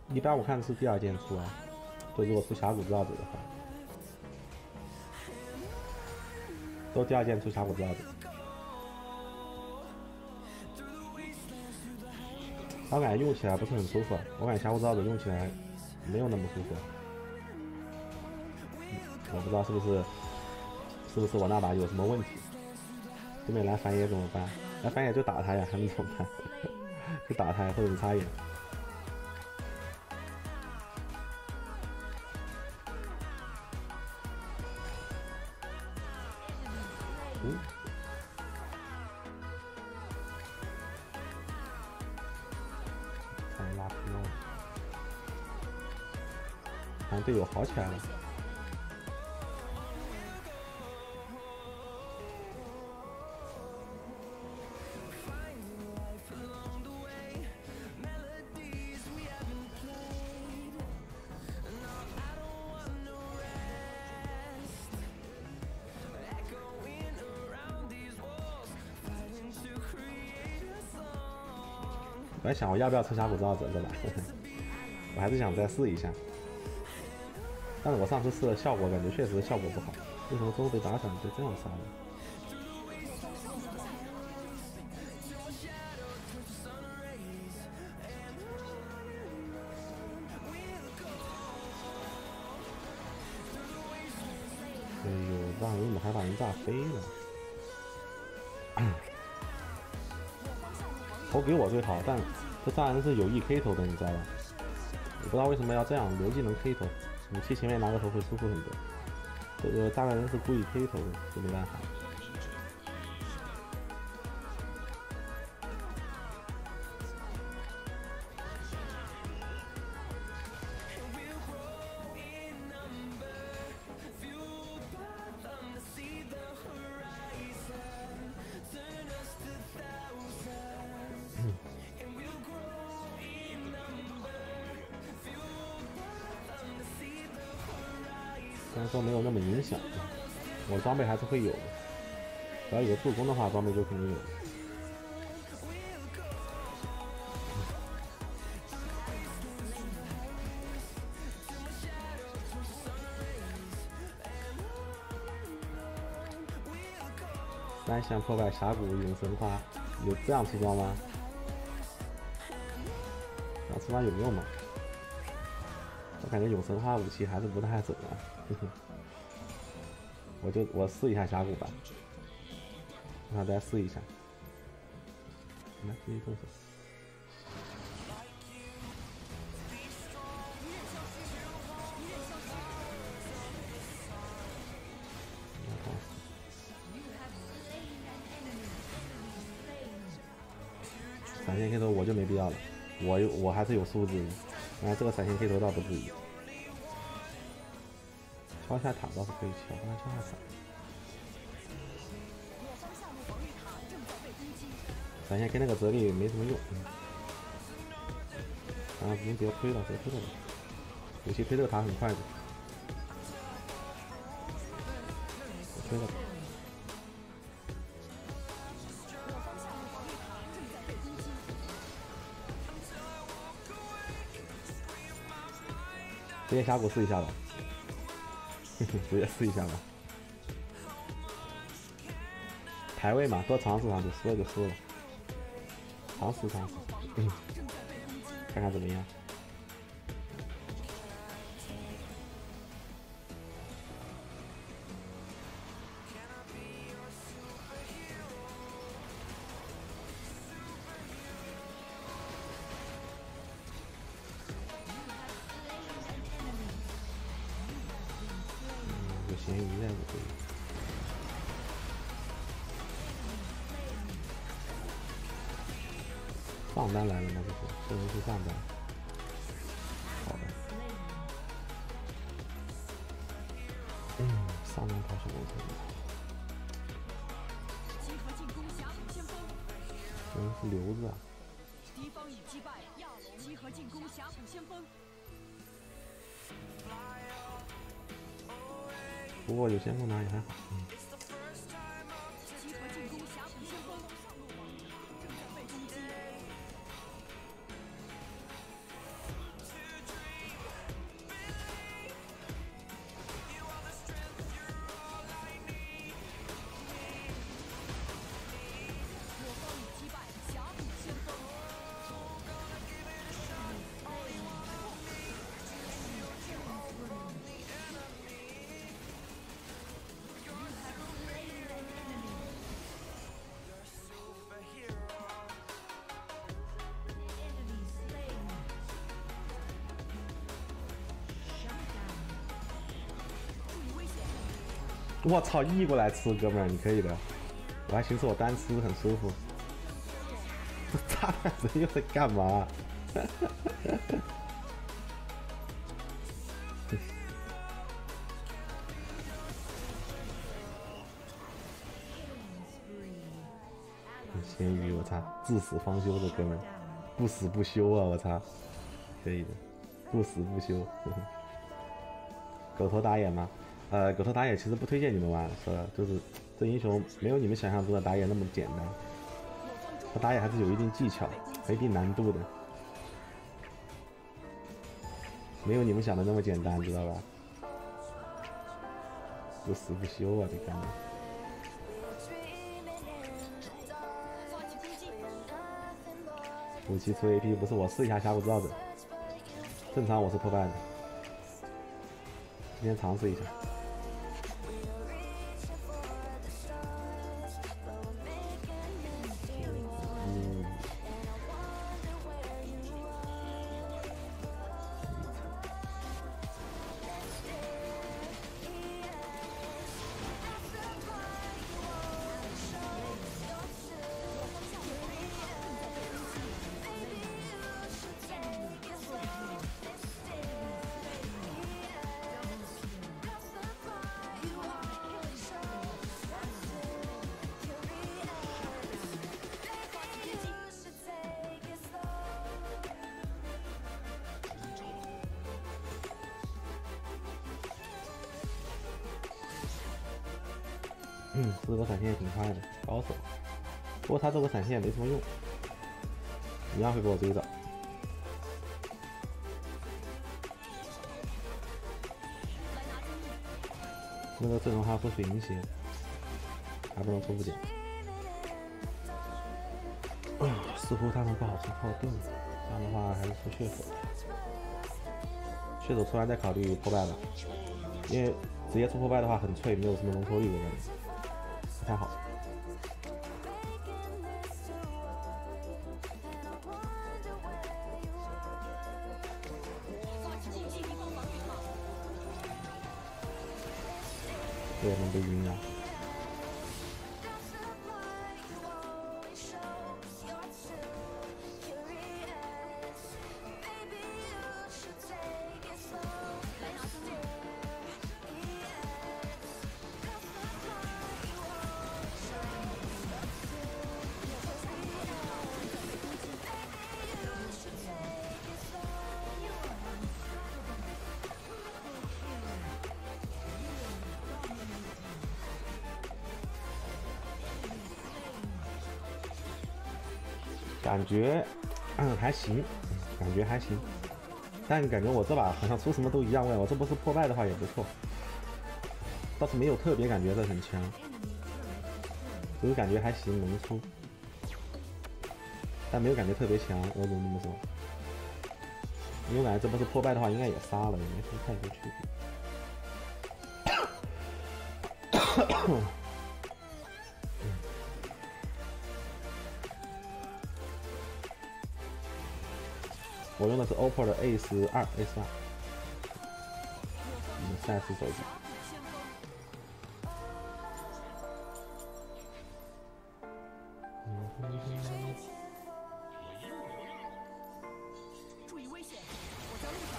一般我看是第二件出啊，就如果出峡谷造子的话，都第二件出峡谷造子。我感觉用起来不是很舒服，我感觉峡谷造子用起来没有那么舒服。我不知道是不是我那把有什么问题。对面来反野怎么办？来反野就打他呀，还能怎么办？就打他呀，或者是插眼。嗯，才拉平了，好像队友好起来了。我在想我要不要吃峡谷造子这把，我还是想再试一下。但是我上次试的效果感觉确实效果不好，为什么最后被打闪就这样杀了？哎呦，让人怎么还把人炸飞了？头给我最好，但这炸人是有意 K 头的，你知道吧？我不知道为什么要这样，留技能 K 头，武器前面拿个头会舒服很多。这个炸弹人是故意 K 头的，就没办法。虽然说没有那么影响，我装备还是会有的。只要有助攻的话，装备就肯定有。三项破败峡谷永生花，有这样出装吗？这样出装有用吗？我感觉永生花武器还是不太准啊。我试一下峡谷吧，让他再试一下。来，继续动手。闪现 K 头我就没必要了，我还是有素质的。啊，这个闪现 K 头倒不至于。敲下塔倒是可以敲，帮他敲下塔。闪现 K 那个哲理没什么用。啊，不用直接推了，直接推了吧。武器推这个塔很快的。我推了吧。直接峡谷试一下吧。直接试一下吧。排位嘛，多尝试尝试，输了就输了。尝试尝试，看看怎么样。有咸鱼在这里。上单来了吗？这是上单。好的。上单跑小龙车。是瘤子啊。敌方已击败亚龙，集合进攻峡谷先锋。不过有先锋拿也还好。集合进攻峡谷先锋，上路王塔正在被攻击。 我操，移过来吃，哥们儿，你可以的。我还寻思我单吃很舒服。这炸弹人又在干嘛？咸鱼，我操，至死方休的哥们儿，不死不休啊！我操，可以的，不死不休。呵呵狗头打野吗？狗头打野其实不推荐你们玩，是吧？就是这英雄没有你们想象中的打野那么简单，他打野还是有一定技巧、有一定难度的，没有你们想的那么简单，知道吧？不死不休啊，这哥们儿。武器出 AP 不是我试一下下不知道的，正常我是破败的，今天尝试一下。这个闪现也挺快的，高手。不过他这个闪现没什么用，一样会给我追到。那个阵容还要出水银鞋，还不能出不点。似乎他们不好出炮盾，这样的话还是出血手。血手出来再考虑破败吧，因为直接出破败的话很脆，没有什么容错率的感觉。不太好。对，能被晕了。感觉，还行，感觉还行，但感觉我这把好像出什么都一样味。我这不是破败的话也不错，倒是没有特别感觉这很强，只是感觉还行能出，但没有感觉特别强。我怎么这么说？因为我感觉这不是破败的话，应该也杀了，也没什么太多区别。我用的是 OPPO 的 A12，赛事手机。 注意危险！我在路上。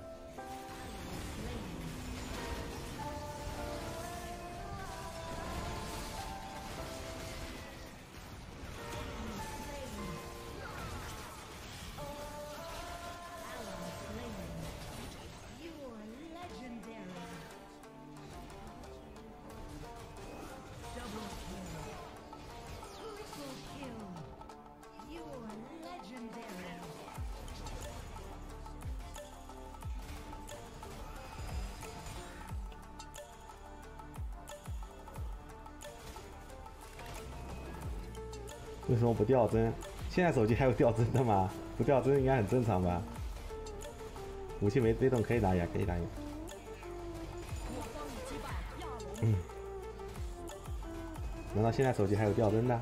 为什么不掉帧？现在手机还有掉帧的吗？不掉帧应该很正常吧？武器没被动可以打野，可以打野。难道现在手机还有掉帧的？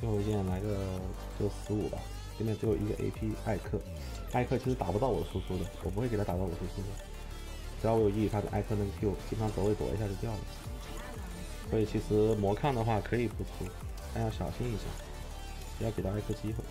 最后一件来个就15吧，对面只有一个 AP 艾克，艾克其实打不到我的输出的，我不会给他打到我输出的，只要我有 E， 他的艾克那个 Q 基本上躲一下就掉了，所以其实魔抗的话可以不出，但要小心一下，不要给到艾克机会。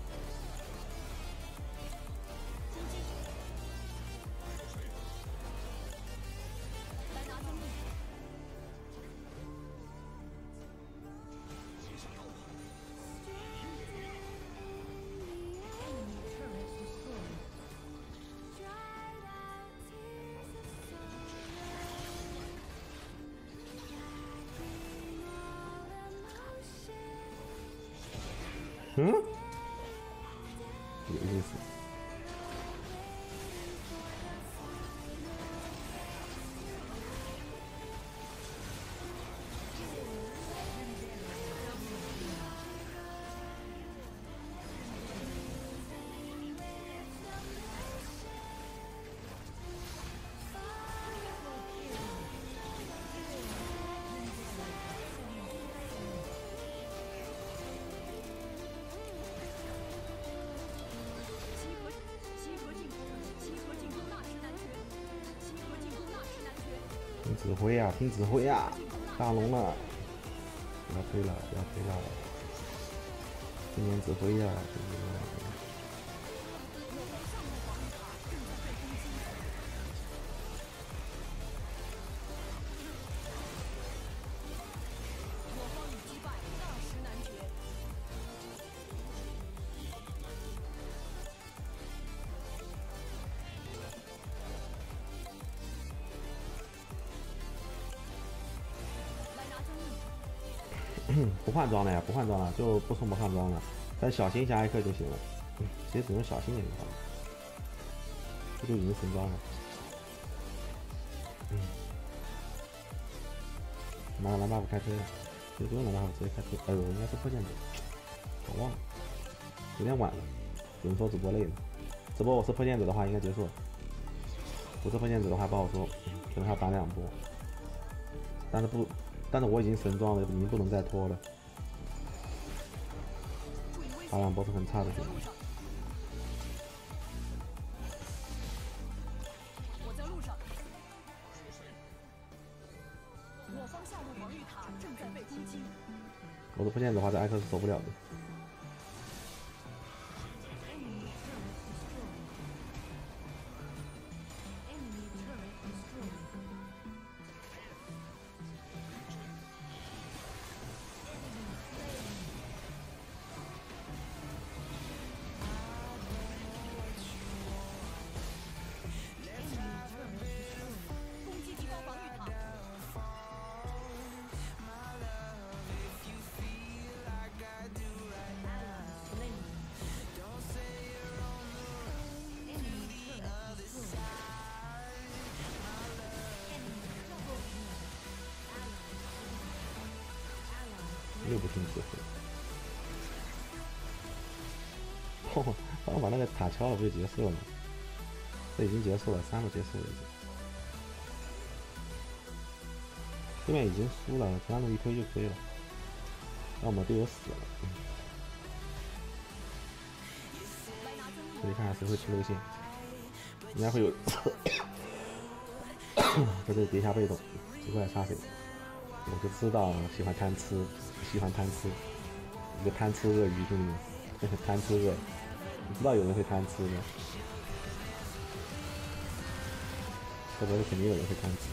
嗯，有意思。听指挥呀，听指挥呀！大龙了，不要推了，不要推了！听点指挥呀！不换装了呀，不换装了，就不送魔抗装了，但小心一下艾克就行了。其实只用小心点就好了，这就已经神装了。拿蓝 buff 开推了，其实不用蓝 buff 直接开推。哎呦，应该是破剑者，我忘了，有点晚了。有人说主播累了，直播我是破剑者的话应该结束了，不是破剑者的话不好说，可能还要打2波。但是我已经神装了，已经不能再拖了。打2波是很差的选择。 我在路上。我方下路防御塔正在被攻击。 我是破剑者的话，这艾克是守不了的。又不听指挥，我把那个塔敲了，不就结束了吗？这已经结束了，3个结束了已经。对面已经输了，其他路一推就可以了。那我们队友死了，所以看看谁会出路线，应该会有。在这里叠下被动，结果来插谁？我就知道喜欢贪吃，一个贪吃鳄鱼兄弟，贪吃鳄，你知道有人会贪吃吗？这边肯定有人会贪吃。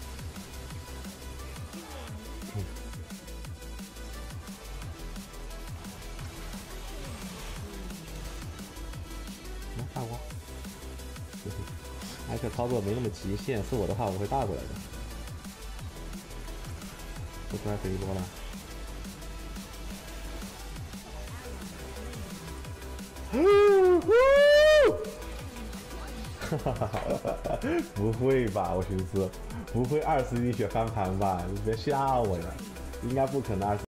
大瓜，艾克操作没那么极限，是我的话我会大过来的。我出来可以多了。不会吧，我寻思，不会20滴血翻盘吧？你别吓我呀，应该不可能20。